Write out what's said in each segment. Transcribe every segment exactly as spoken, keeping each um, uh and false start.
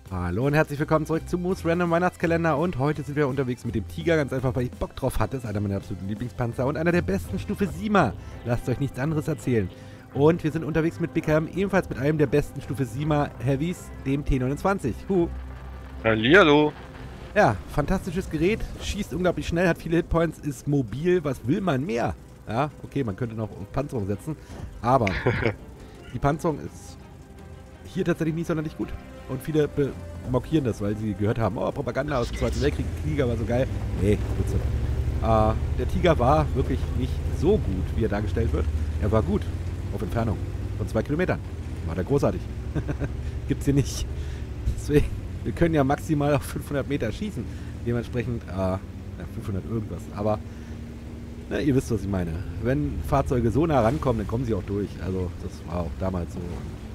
Hallo und herzlich willkommen zurück zu Moose Random Weihnachtskalender und heute sind wir unterwegs mit dem Tiger, ganz einfach, weil ich Bock drauf hatte. Das ist einer meiner absoluten Lieblingspanzer und einer der besten Stufe siebener. Lasst euch nichts anderes erzählen. Und wir sind unterwegs mit Bickham, ebenfalls mit einem der besten Stufe siebener Heavys, dem T neunundzwanzig. Huh. Hallihallo. Ja, fantastisches Gerät, schießt unglaublich schnell, hat viele Hitpoints, ist mobil, was will man mehr? Ja, okay, man könnte noch Panzerung setzen, aber die Panzerung ist hier tatsächlich nicht sonderlich gut. Und viele mockieren das, weil sie gehört haben, oh, Propaganda aus dem Zweiten Weltkrieg, Tiger war so geil. Nee, Blödsinn. Äh, der Tiger war wirklich nicht so gut, wie er dargestellt wird. Er war gut, auf Entfernung von zwei Kilometern. War der großartig. Gibt's hier nicht. Deswegen, wir können ja maximal auf fünfhundert Meter schießen. Dementsprechend, äh, ja, fünfhundert irgendwas. Aber, ne, ihr wisst, was ich meine. Wenn Fahrzeuge so nah rankommen, dann kommen sie auch durch. Also, das war auch damals so.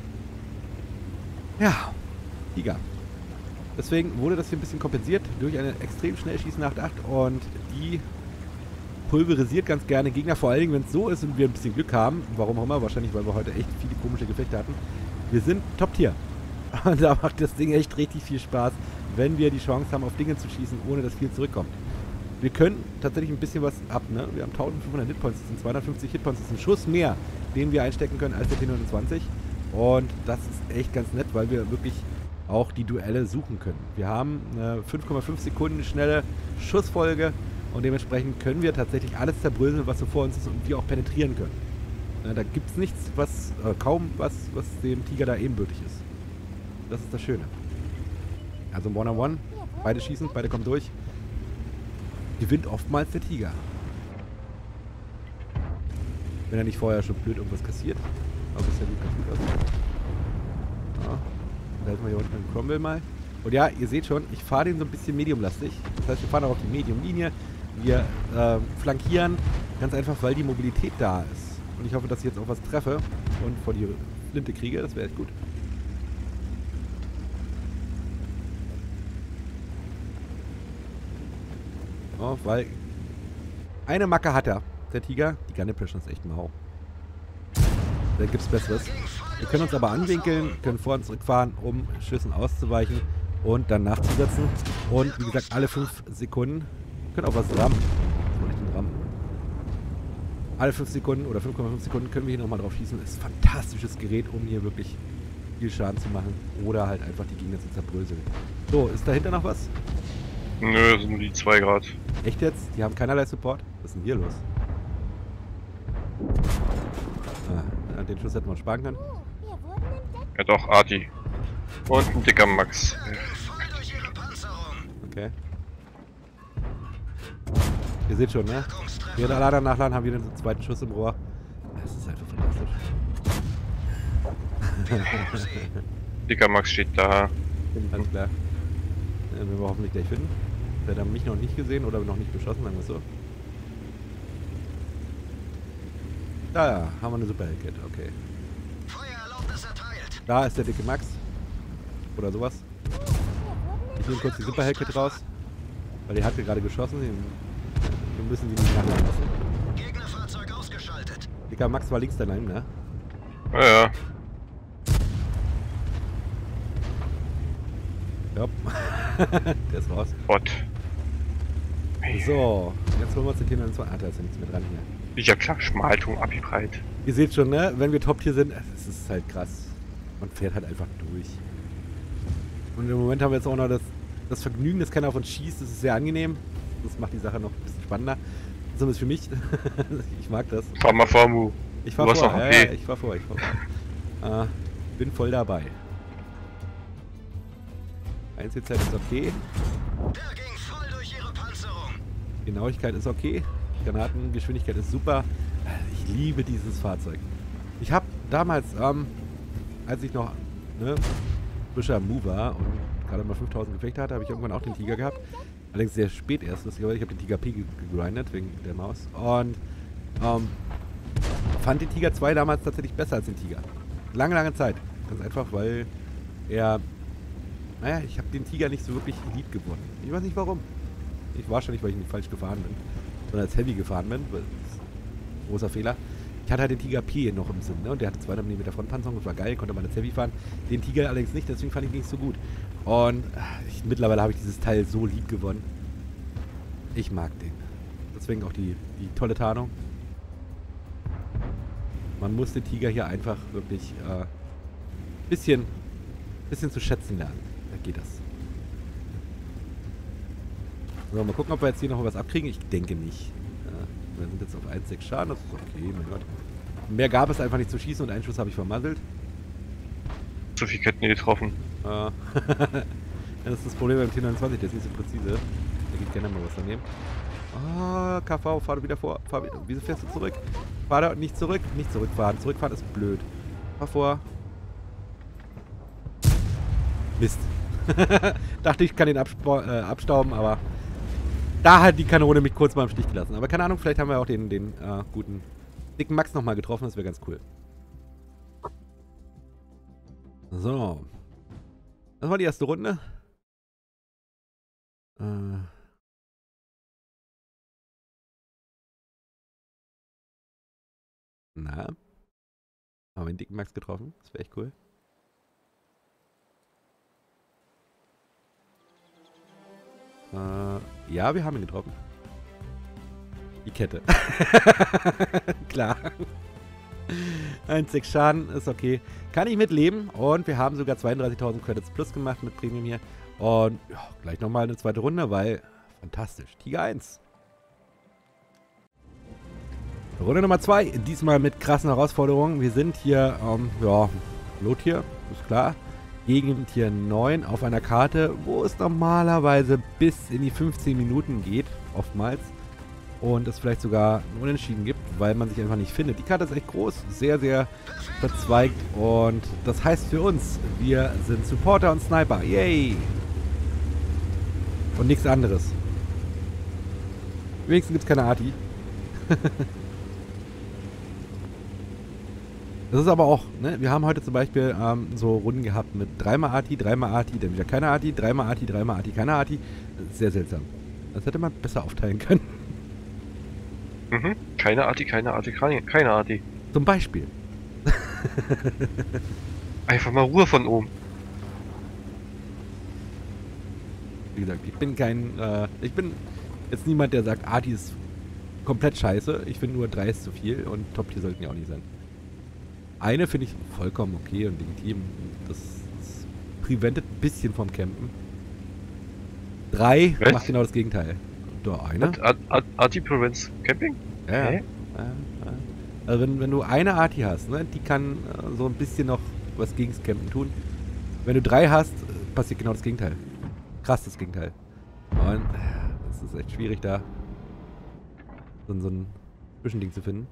Ja, Tiger. Deswegen wurde das hier ein bisschen kompensiert durch eine extrem schnell schießende acht acht und die pulverisiert ganz gerne Gegner, vor allen Dingen, wenn es so ist und wir ein bisschen Glück haben. Warum auch immer, wahrscheinlich, weil wir heute echt viele komische Gefechte hatten. Wir sind Top-Tier. Und da macht das Ding echt richtig viel Spaß, wenn wir die Chance haben, auf Dinge zu schießen, ohne dass viel zurückkommt. Wir können tatsächlich ein bisschen was ab, ne? Wir haben eintausendfünfhundert Hitpoints, das sind zweihundertfünfzig Hitpoints, das ist ein Schuss mehr, den wir einstecken können als der T neunundzwanzig. Und das ist echt ganz nett, weil wir wirklich auch die Duelle suchen können. Wir haben eine fünf Komma fünf Sekunden schnelle Schussfolge und dementsprechend können wir tatsächlich alles zerbröseln, was so vor uns ist und wir auch penetrieren können. Na, da gibt es nichts, was, äh, kaum was, was dem Tiger da ebenbürtig ist. Das ist das Schöne. Also One-on-One, beide schießen, beide kommen durch. Gewinnt oftmals der Tiger. Wenn er nicht vorher schon blöd irgendwas kassiert. Aber bisher sieht ganz gut aus. Ja. Da halten wir hier unten den Cromwell mal. Und ja, ihr seht schon, ich fahre den so ein bisschen mediumlastig. Das heißt, wir fahren auch auf die Medium-Linie. Wir äh, flankieren, ganz einfach, weil die Mobilität da ist. Und ich hoffe, dass ich jetzt auch was treffe und vor die Flinte kriege. Das wäre echt gut. Oh, weil eine Macke hat er, der Tiger. Die Gun Impression ist echt mau. Da gibt es Besseres. Wir können uns aber anwinkeln, können vor und zurückfahren, um Schüssen auszuweichen und dann nachzusetzen. Und wie gesagt, alle fünf Sekunden, wir können auch was rammen. Das nicht den rammen. Alle fünf Sekunden oder fünf Komma fünf Sekunden können wir hier nochmal drauf schießen. Ist ein fantastisches Gerät, um hier wirklich viel Schaden zu machen. Oder halt einfach die Gegner zu zerbröseln. So, ist dahinter noch was? Nö, das sind nur die zwei Grad. Echt jetzt? Die haben keinerlei Support? Was ist denn hier los? Ah, den Schuss hätten wir uns sparen können. Ja doch, Arti. Und ein dicker Max. Okay. Ihr seht schon, ne? Wir alle nachladen, haben wir den zweiten Schuss im Rohr. Das ist einfach fantastisch. Dicker Max steht da. Alles klar. Den werden wir hoffentlich gleich finden. Der hat mich noch nicht gesehen oder noch nicht beschossen, sagen wir es so. Da ja, haben wir eine Super Hellcat, okay. Da ist der dicke Max. Oder sowas. Ich nehme kurz die Super Hellcat raus. Weil die hat gerade geschossen. Wir müssen die nicht nachladen lassen. Gegnerfahrzeug ausgeschaltet. Dicker Max war links daneben, ne? Ja, ja. Ja. Der ist raus. Bot. So, jetzt holen wir uns den T neunundzwanzig. Ah, da ist ja nichts mehr dran hier. Ja klar, Schmaltung abgeprallt. Ihr seht schon, ne? Wenn wir Top-Tier sind, es ist halt krass. Man fährt halt einfach durch. Und im Moment haben wir jetzt auch noch das, das Vergnügen, dass keiner auf uns schießt. Das ist sehr angenehm. Das macht die Sache noch ein bisschen spannender. Zumindest für mich. Ich mag das. Fahr mal vor, Mu. Ich fahr Du hast vor, noch ja, okay. ja, ich fahr vor, ich fahr vor. äh, bin voll dabei. eins T Z ist okay. Der ging voll durch ihre Panzerung. Genauigkeit ist okay. Granatengeschwindigkeit ist super. Ich liebe dieses Fahrzeug. Ich habe damals, ähm, als ich noch ne, frischer Mu war und gerade mal fünftausend Gefechte hatte, habe ich irgendwann auch den Tiger gehabt. Allerdings sehr spät erst, lustigerweise. Ich habe den Tiger P gegrindet wegen der Maus. Und ähm, fand den Tiger zwei damals tatsächlich besser als den Tiger. Lange, lange Zeit. Ganz einfach, weil er... Naja, ich habe den Tiger nicht so wirklich lieb gewonnen. Ich weiß nicht warum. Ich wahrscheinlich, weil ich nicht falsch gefahren bin, sondern als Heavy gefahren bin. Das ist ein großer Fehler. Ich hatte halt den Tiger P noch im Sinn, ne? Und der hatte zweihundert Millimeter Frontpanzerung, das war geil, konnte meine Heavy fahren. Den Tiger allerdings nicht, deswegen fand ich ihn nicht so gut. Und ich, mittlerweile habe ich dieses Teil so lieb gewonnen. Ich mag den. Deswegen auch die, die tolle Tarnung. Man muss den Tiger hier einfach wirklich äh, bisschen, bisschen zu schätzen lernen. Da geht das. So, mal gucken, ob wir jetzt hier noch was abkriegen. Ich denke nicht. Ja, wir sind jetzt auf eins Komma sechs Schaden, das ist okay, mein Gott. Mehr gab es einfach nicht zu schießen und einen Schuss habe ich vermasselt. Zu viel Ketten getroffen. Äh, ja, das ist das Problem beim T neunundzwanzig, der ist nicht so präzise. Da geht gerne mal was daneben. Ah, K V, fahr du wieder vor. Fahr wieder. Wieso fährst du zurück? Fahr da nicht zurück. Nicht zurückfahren. Zurückfahren ist blöd. Fahr vor. Mist. Dachte ich, kann den abspa äh, abstauben, aber da hat die Kanone mich kurz mal im Stich gelassen. Aber keine Ahnung, vielleicht haben wir auch den, den äh, guten, dicken Max nochmal getroffen. Das wäre ganz cool. So. Das war die erste Runde. Äh... Na? Haben wir den dicken Max getroffen? Das wäre echt cool. Äh, ja, wir haben ihn getroffen. Die Kette. Klar. eins Komma sechs Schaden ist okay. Kann ich mitleben. Und wir haben sogar zweiunddreißigtausend Credits plus gemacht mit Premium hier. Und ja, gleich nochmal eine zweite Runde, weil fantastisch. Tiger eins. Runde Nummer zwei, diesmal mit krassen Herausforderungen. Wir sind hier, ähm, ja, Low-Tier, ist klar, gegen Tier neun auf einer Karte, wo es normalerweise bis in die fünfzehn Minuten geht, oftmals. Und es vielleicht sogar ein Unentschieden gibt, weil man sich einfach nicht findet. Die Karte ist echt groß, sehr, sehr verzweigt. Und das heißt für uns, wir sind Supporter und Sniper. Yay! Und nichts anderes. Wenigstens gibt es keine Arti. Das ist aber auch, ne, wir haben heute zum Beispiel ähm, so Runden gehabt mit dreimal Arti, dreimal Arti, dann wieder keine Arti, dreimal Arti, dreimal Arti, keine Arti. Das ist sehr seltsam. Das hätte man besser aufteilen können. Mhm. Keine Arti, keine Arti, keine, keine Arti. Zum Beispiel. Einfach mal Ruhe von oben. Wie gesagt, ich bin kein, äh, ich bin jetzt niemand, der sagt, Arti ist komplett scheiße. Ich finde nur drei ist zu viel und Top-Tier sollten ja auch nicht sein. Eine finde ich vollkommen okay und legitim. Das, das preventet ein bisschen vom Campen. Drei Was? macht genau das Gegenteil. Da eine. Arti prevents Camping? Ja, ja. Hä? Ja, ja. Also wenn, wenn du eine Arti hast, ne, die kann äh, so ein bisschen noch was gegen das Campen tun. Wenn du drei hast, äh, passiert genau das Gegenteil. Krass das Gegenteil. Und äh, es ist echt schwierig da so, so ein Zwischending zu finden.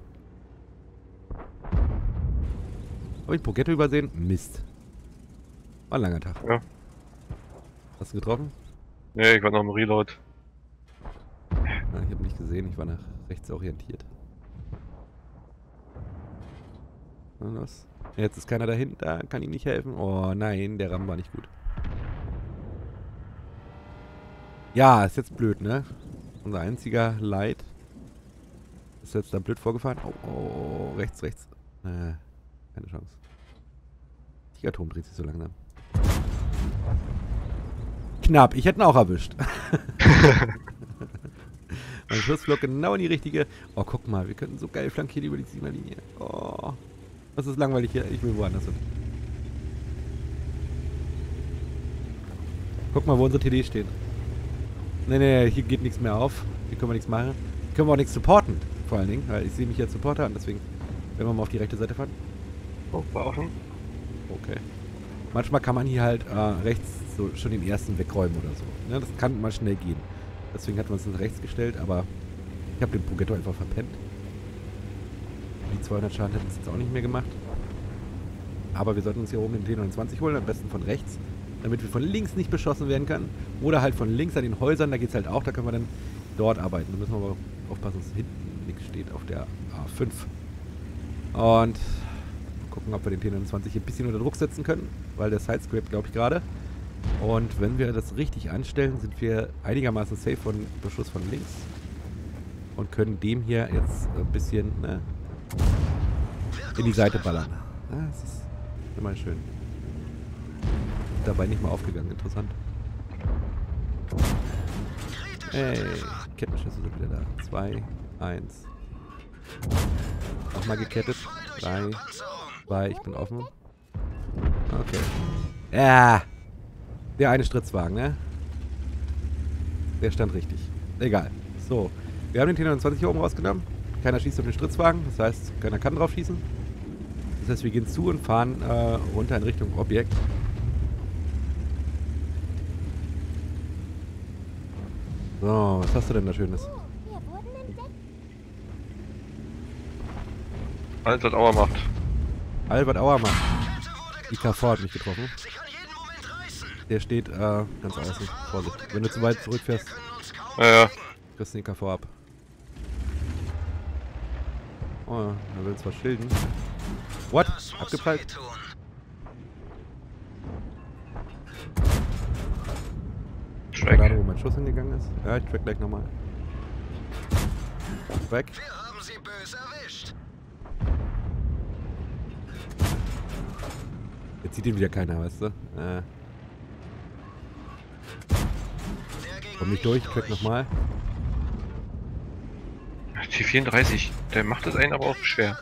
Habe ich Pogetto übersehen? Mist. War ein langer Tag. Ja. Hast du getroffen? Nee, ich war noch im Reload. Ja, ich habe nicht gesehen, ich war nach rechts orientiert. Na, los. Jetzt ist keiner dahinter, kann ihm nicht helfen. Oh nein, der Ram war nicht gut. Ja, ist jetzt blöd, ne? Unser einziger Light ist jetzt da blöd vorgefahren. Oh, oh, rechts, rechts. Äh, keine Chance. Tigerturm dreht sich so langsam. Knapp, ich hätte ihn auch erwischt. Mein Schuss flog genau in die richtige. Oh, guck mal, wir könnten so geil flankieren über die Siegerlinie. Oh, das ist langweilig hier. Ich will woanders hin. Guck mal, wo unsere T D stehen. Nee, nee, hier geht nichts mehr auf. Hier können wir nichts machen. Hier können wir auch nichts supporten, vor allen Dingen, weil ich sehe mich als Supporter an, deswegen werden wir mal auf die rechte Seite fahren. Oh, war offen. Okay. Manchmal kann man hier halt äh, rechts so schon den ersten wegräumen oder so. Ne, das kann mal schnell gehen. Deswegen hat man es nach rechts gestellt, aber ich habe den Pogetto einfach verpennt. Die zweihundert Schaden hätten es jetzt auch nicht mehr gemacht. Aber wir sollten uns hier oben den T neunundzwanzig holen, am besten von rechts, damit wir von links nicht beschossen werden können. Oder halt von links an den Häusern, da geht es halt auch, da können wir dann dort arbeiten. Da müssen wir aber aufpassen, dass hinten nichts steht auf der A fünf. Und gucken, ob wir den T neunundzwanzig hier ein bisschen unter Druck setzen können, weil der Sidescrape, glaube ich, gerade. Und wenn wir das richtig anstellen, sind wir einigermaßen safe von Beschuss von links. Und können dem hier jetzt ein bisschen, ne, in die Seite ballern. Ja, das ist immer schön. Dabei nicht mal aufgegangen, interessant. Ey, Kettenschüsse sind wieder da. Zwei, eins. Nochmal gekettet. Drei, zwei, ich bin offen. Okay. Ja. Der eine Stritzwagen, ne? Der stand richtig. Egal. So. Wir haben den T neunundzwanzig hier oben rausgenommen. Keiner schießt auf den Stritzwagen. Das heißt, keiner kann drauf schießen. Das heißt, wir gehen zu und fahren äh, runter in Richtung Objekt. So, was hast du denn da Schönes? Alles, was Auer macht. Albert Auermann. I K V hat mich getroffen. Der steht äh, ganz außen. Vorsicht. Wenn du zu weit zurückfährst, Ja, ja. kriegst du den I K V ab. Oh, er will zwar schilden. What? Abgeprallt? Track. Keine Ahnung, wo mein Schuss hingegangen ist. Ja, ich track gleich nochmal. Weg. Wir haben sie böse erwischt. Jetzt sieht ihn wieder keiner, weißt du? Äh. Komm nicht durch, ich track nochmal. T vierunddreißig, der macht es einen aber auch schwer.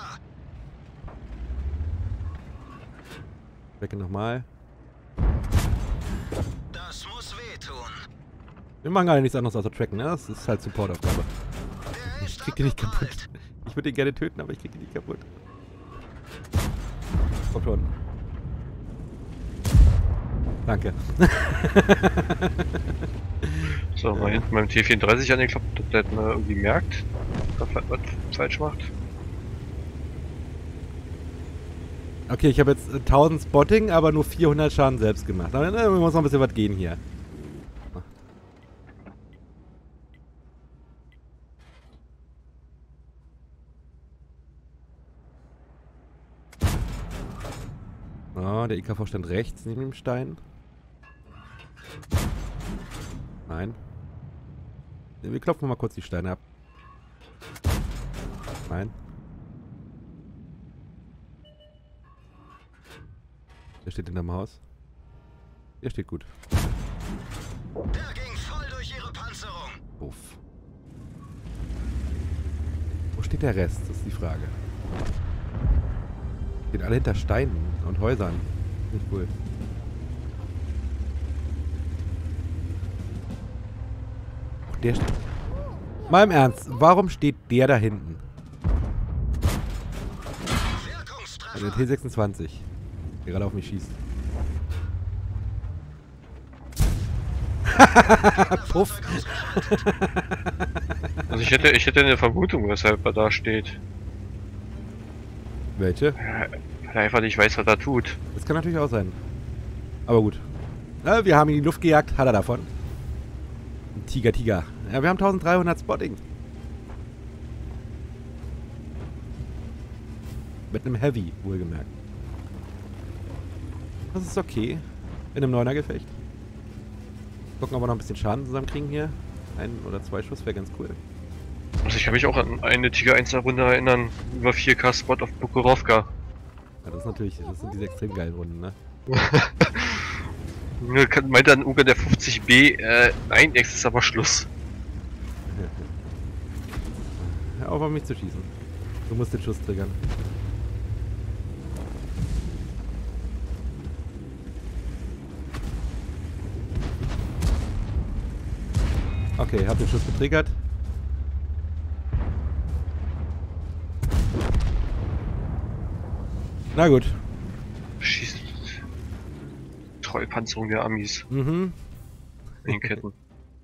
Tracke nochmal. Das muss wehtun. Wir machen gar nichts anderes außer tracken, ne? Das ist halt Supportaufgabe. Ich krieg den nicht kaputt. Ich würde ihn gerne töten, aber ich krieg ihn nicht kaputt. Komm schon. Danke. So, mal hinten beim T vierunddreißig angeklappt, dass der mal irgendwie merkt, dass er was falsch macht. Okay, ich habe jetzt äh, tausend Spotting, aber nur vierhundert Schaden selbst gemacht. Aber ne, muss noch ein bisschen was gehen hier. Oh, der I K V stand rechts neben dem Stein. Nein. Wir klopfen mal kurz die Steine ab. Nein. Der steht in dem Haus. Der steht gut. Der ging voll durch ihre Panzerung. Uff. Wo steht der Rest? Das ist die Frage. Stehen alle hinter Steinen und Häusern. Nicht cool. Auch der steht. Mal im Ernst, warum steht der da hinten? Also der T sechsundzwanzig. Der gerade auf mich schießt. Puff. Also ich hätte, ich hätte eine Vermutung, weshalb er da steht. Welche? Weil er einfach nicht weiß, was er tut. Das kann natürlich auch sein. Aber gut. Na, wir haben ihn in die Luft gejagt. Hat er davon. Ein Tiger, Tiger. Ja, wir haben dreizehnhundert Spotting. Mit einem Heavy, wohlgemerkt. Das ist okay. In einem Neuner Gefecht. Gucken, ob wir noch ein bisschen Schaden zusammenkriegen hier. Ein oder zwei Schuss wäre ganz cool. Also ich kann mich auch an eine Tiger eins Runde erinnern. Über vier K Spot auf Bukorovka. Ja, das ist natürlich, das sind diese extrem geilen Runden, ne? Meint dann Uga der fünfzig B, äh, nein, jetzt ist aber Schluss. Hör auf, auf mich zu schießen. Du musst den Schuss triggern. Okay, hab den Schuss getriggert. Na gut. Schießt. Treupanzerung der Amis. Mhm. In den Ketten.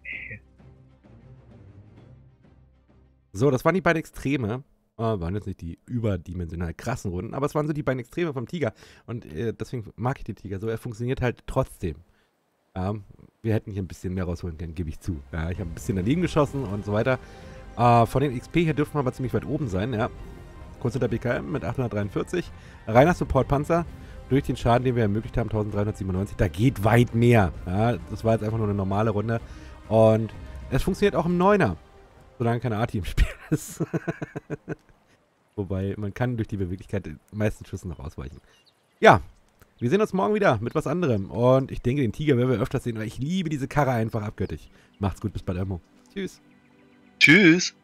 So, das waren die beiden Extreme. Äh, waren jetzt nicht die überdimensional krassen Runden, aber es waren so die beiden Extreme vom Tiger. Und äh, deswegen mag ich den Tiger so. Er funktioniert halt trotzdem. Ähm, wir hätten hier ein bisschen mehr rausholen können, gebe ich zu. Ja, ich habe ein bisschen daneben geschossen und so weiter. Äh, von den X P her dürften wir aber ziemlich weit oben sein, ja. Kurz hinter B K M mit achthundertdreiundvierzig. Reiner Support-Panzer durch den Schaden, den wir ermöglicht haben, dreizehnhundertsiebenundneunzig. Da geht weit mehr. Ja, das war jetzt einfach nur eine normale Runde. Und es funktioniert auch im Neuner. Solange keine Arti im Spiel ist. Wobei, man kann durch die Beweglichkeit den meisten Schüssen noch ausweichen. Ja, wir sehen uns morgen wieder mit was anderem. Und ich denke, den Tiger werden wir öfters sehen, weil ich liebe diese Karre einfach abgöttisch. Macht's gut, bis bald, Amo. Tschüss. Tschüss.